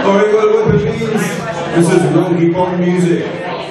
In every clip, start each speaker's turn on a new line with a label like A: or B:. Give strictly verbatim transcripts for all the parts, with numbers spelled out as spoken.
A: Alright, well, what it means, this is Rocky Bond music.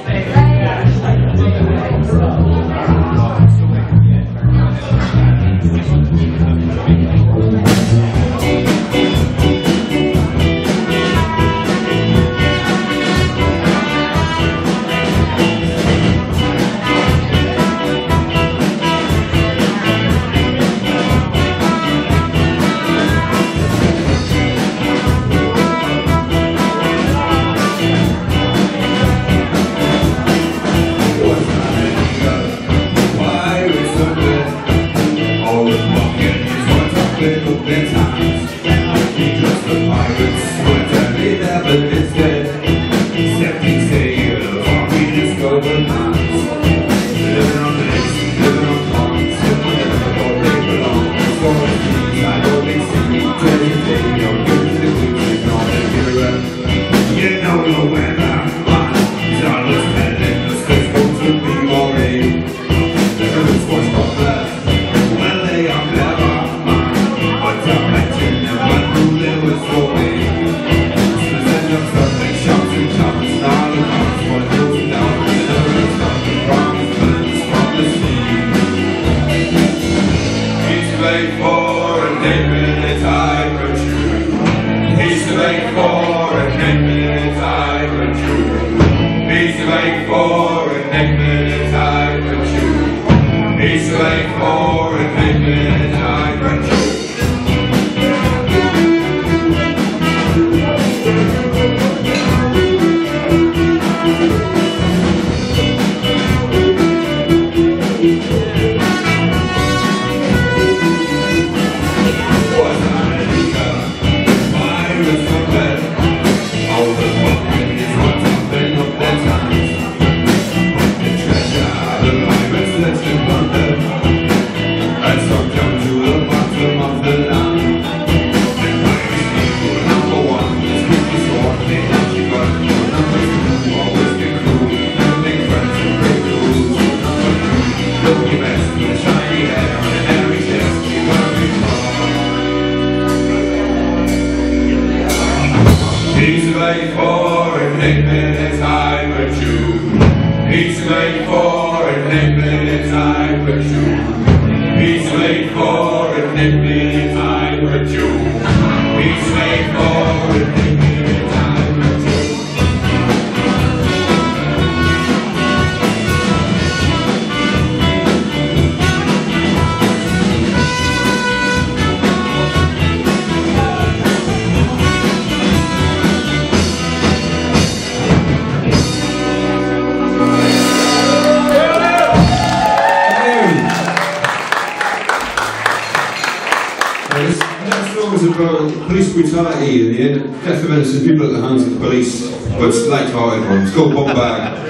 A: Police brutality and the end, death of innocent people at the hands of the police, but it's light-hearted one. It's called Bumbag.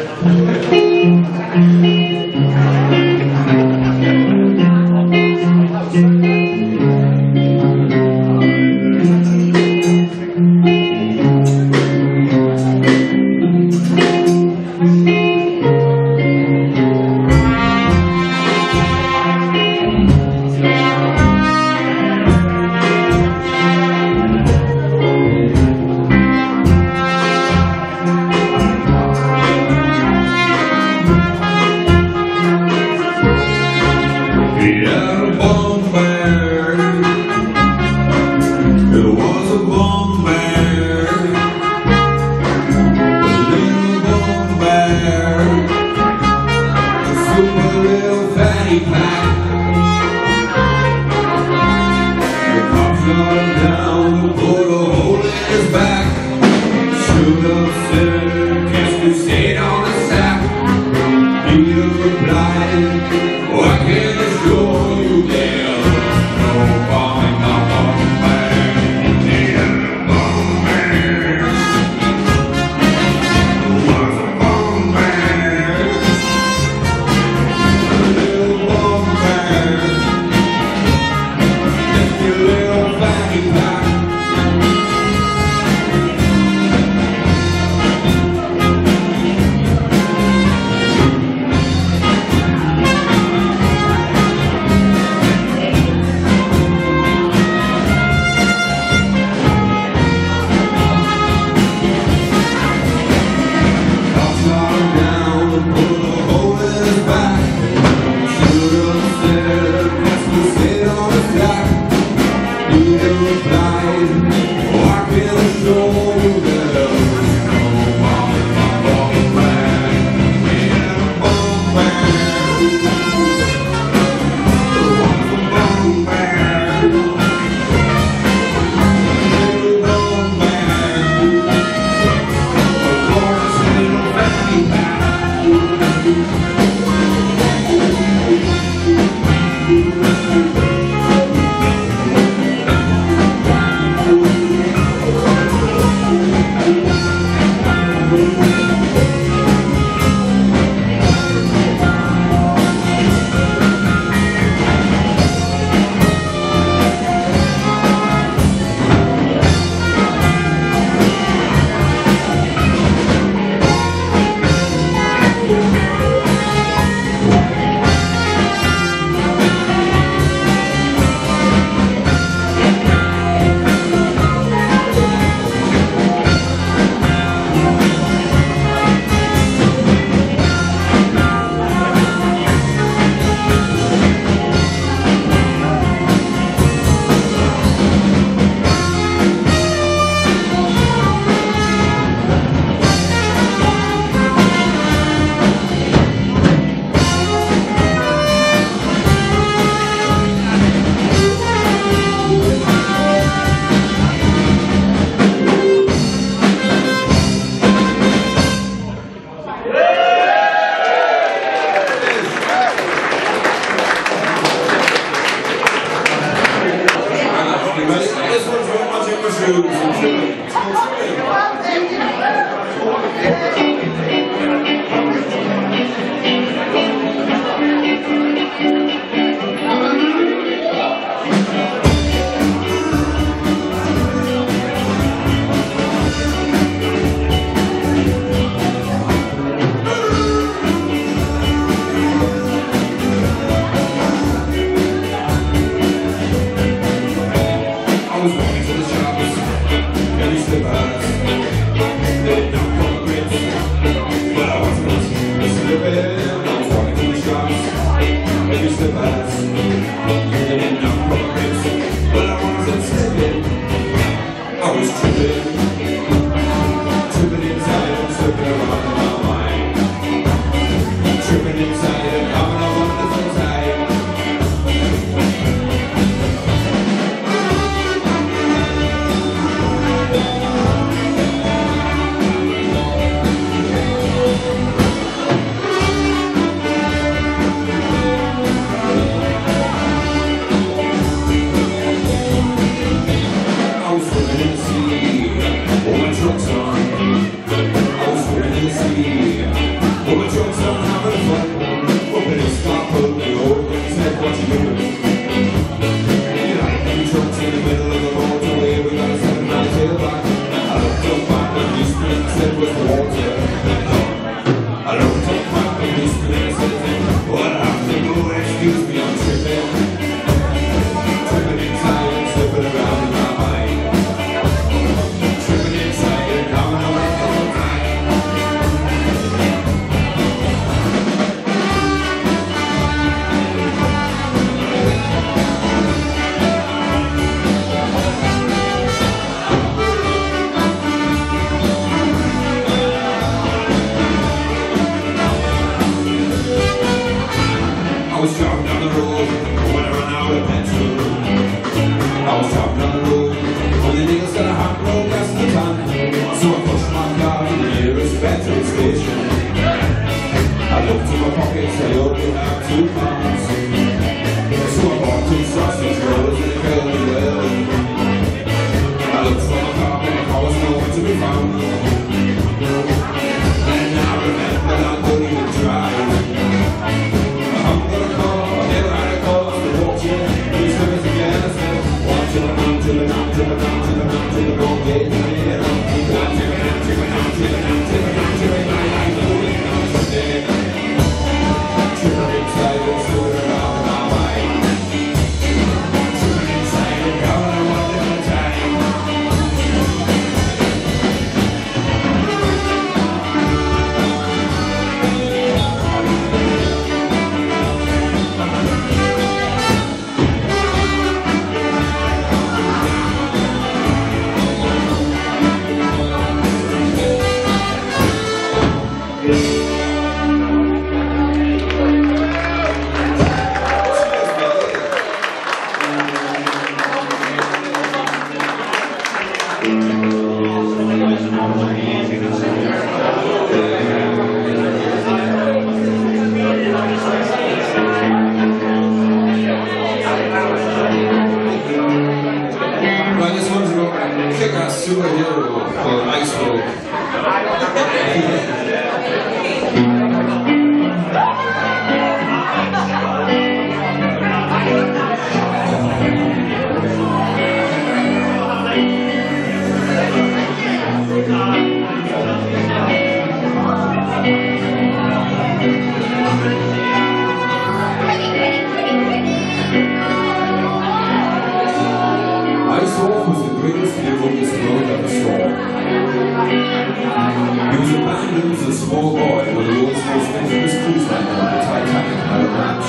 A: Superhero called Icehawk. Icehawk was the greatest hero this world ever saw. He was abandoned as a small boy when the world's most infamous cruise liner, the Titanic, had a match.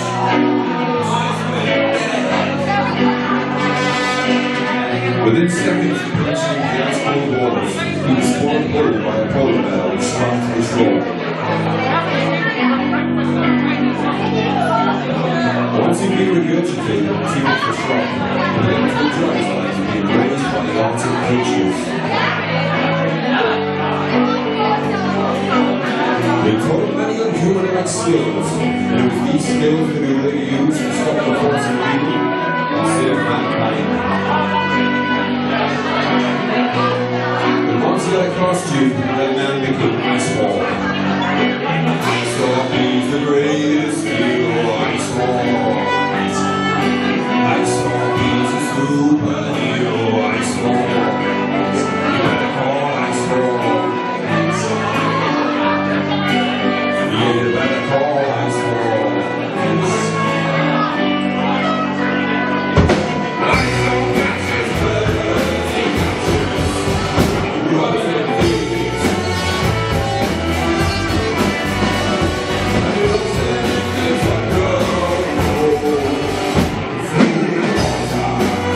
A: Within seconds of breaching the ice-cold waters, he was swallowed whole by a polar bear which swam to the shore. Once he'd been regurgitated, he went for shock, and then he told his eyes to be raised by the Arctic creatures. They taught him many unhuman-like skills, and it was these skills that he really used to stop the force of evil and save mankind. last tune, the man became icehawk. Icehawk is the greatest hero, icehawk. Icehawk is a superhero, icehawk. You better call icehawk. Yeah, you better call icehawk. Icehawk catches birds, he catches rotten things. And he looks at his girl through the water.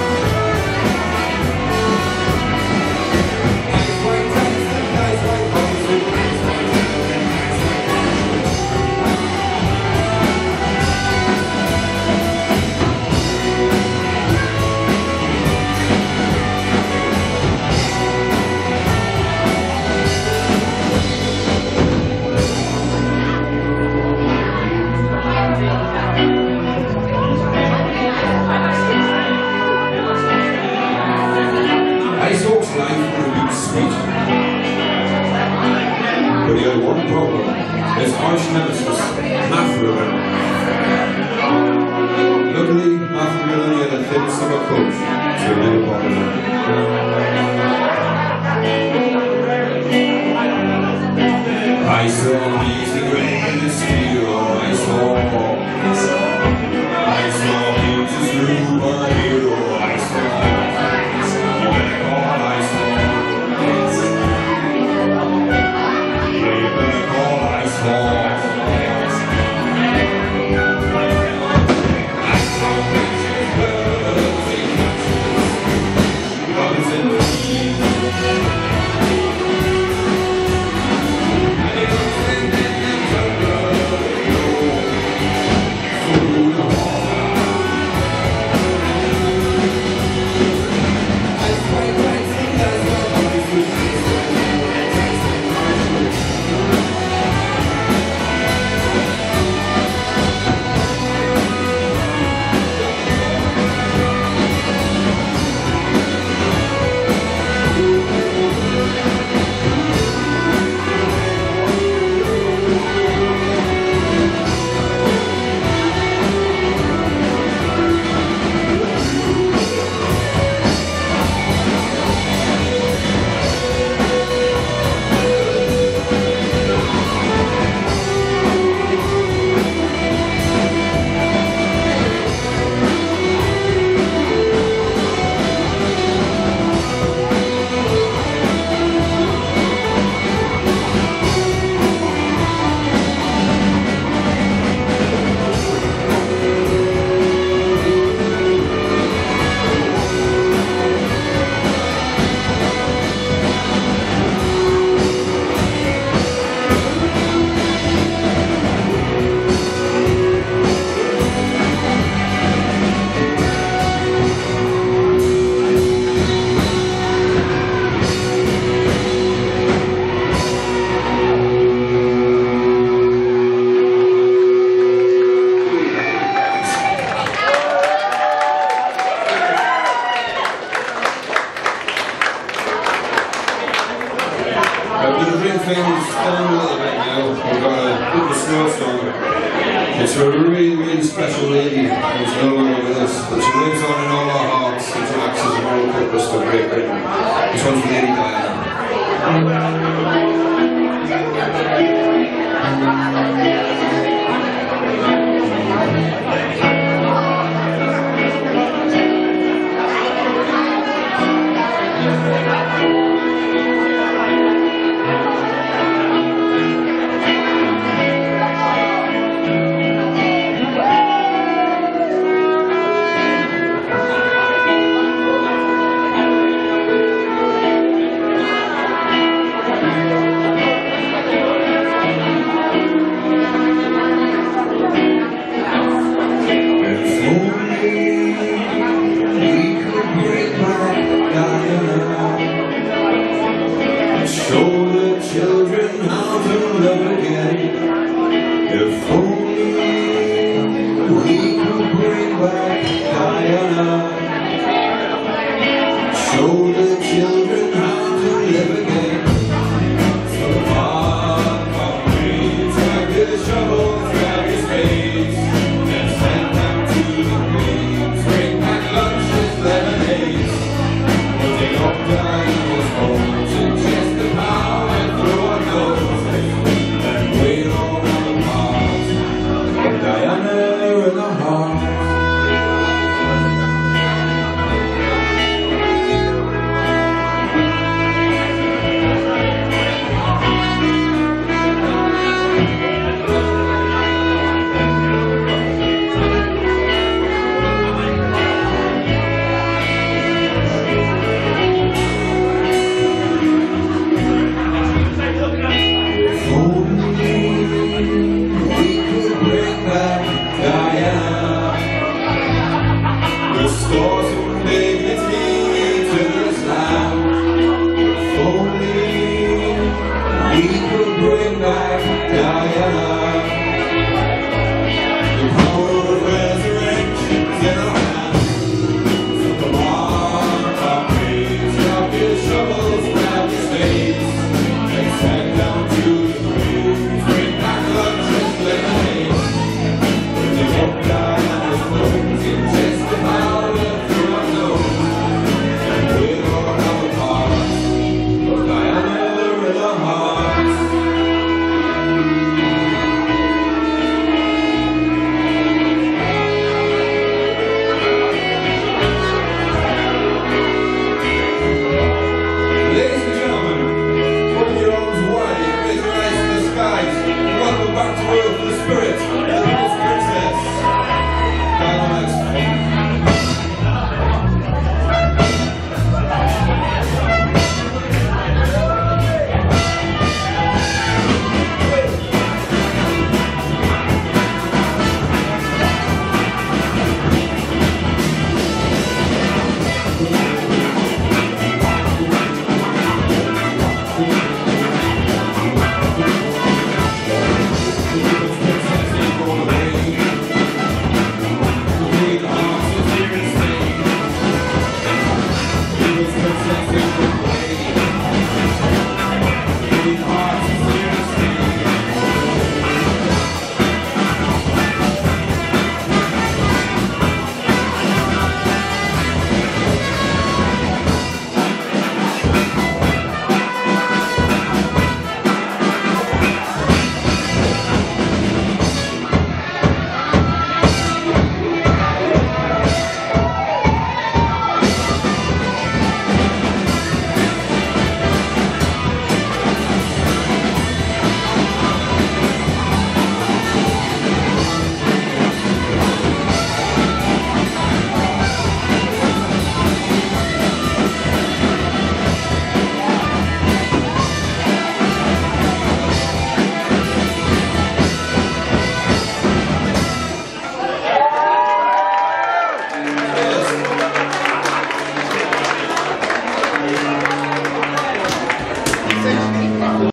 A: Ice white tasting, ice white buzzing, ice white tasting, ice white buzzing. Icehawk's life would have been sweet, but he had one problem: his arch nemesis, Matthew. Luckily, Matthew only had a thin summer coat, so he never bothered him. Icehawk is the greatest hero, Icehawk. Icehawk is a superhero, Icehawk. You better call icehawk. Yeah, you better call icehawk. Icehawk catches birds, he catches bugs and bees. And he looks in them through the water. Ice white rising, ice white rising, ice white I'm going to bring things down a little bit now. We've got a bit of a snowstorm. It's a really, really special lady who's no longer with us, but she lives on in all our hearts and tracks as a moral purpose for Great Britain. This one's Lady Diana.